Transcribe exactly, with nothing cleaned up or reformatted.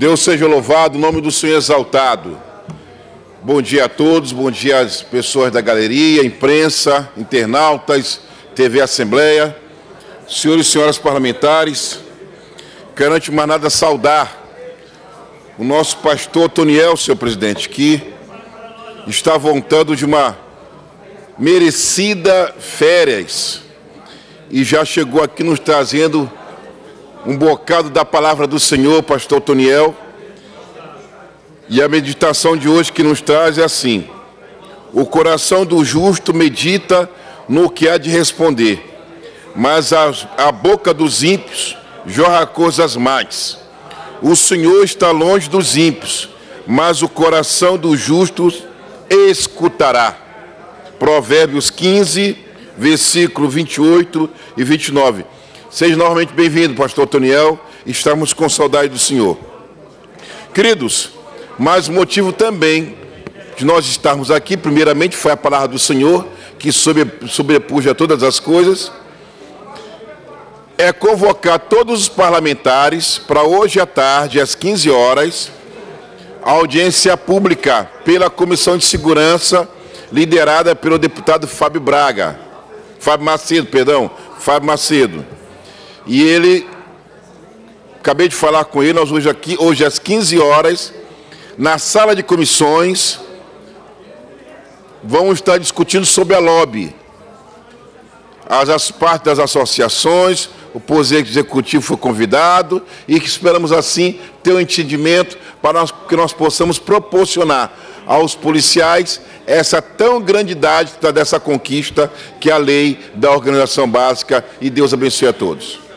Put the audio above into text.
Deus seja louvado, o nome do Senhor exaltado. Bom dia a todos, bom dia às pessoas da galeria, imprensa, internautas, T V Assembleia, senhores e senhoras parlamentares. Quero antes de mais nada saudar o nosso pastor Toniel, senhor presidente, que está voltando de uma merecida férias e já chegou aqui nos trazendo um bocado da palavra do Senhor, pastor Toniel. E a meditação de hoje que nos traz é assim: o coração do justo medita no que há de responder, mas a, a boca dos ímpios jorra coisas más. O Senhor está longe dos ímpios, mas o coração dos justos escutará. Provérbios quinze, versículo vinte e oito e vinte e nove. Seja novamente bem-vindo, pastor Toniel. Estamos com saudade do Senhor. Queridos, mas o motivo também de nós estarmos aqui, primeiramente, foi a palavra do Senhor, que sobrepuja todas as coisas, é convocar todos os parlamentares para hoje à tarde, às quinze horas, a audiência pública pela Comissão de Segurança, liderada pelo deputado Fábio Braga, Fábio Macedo, perdão, Fábio Macedo. E ele, acabei de falar com ele, nós hoje aqui, hoje às quinze horas, na sala de comissões, vamos estar discutindo sobre a lobby. As, as partes das associações, o Poder Executivo foi convidado e que esperamos assim ter um entendimento para nós, que nós possamos proporcionar aos policiais essa tão grande idade dessa conquista que é a lei da organização básica, e Deus abençoe a todos.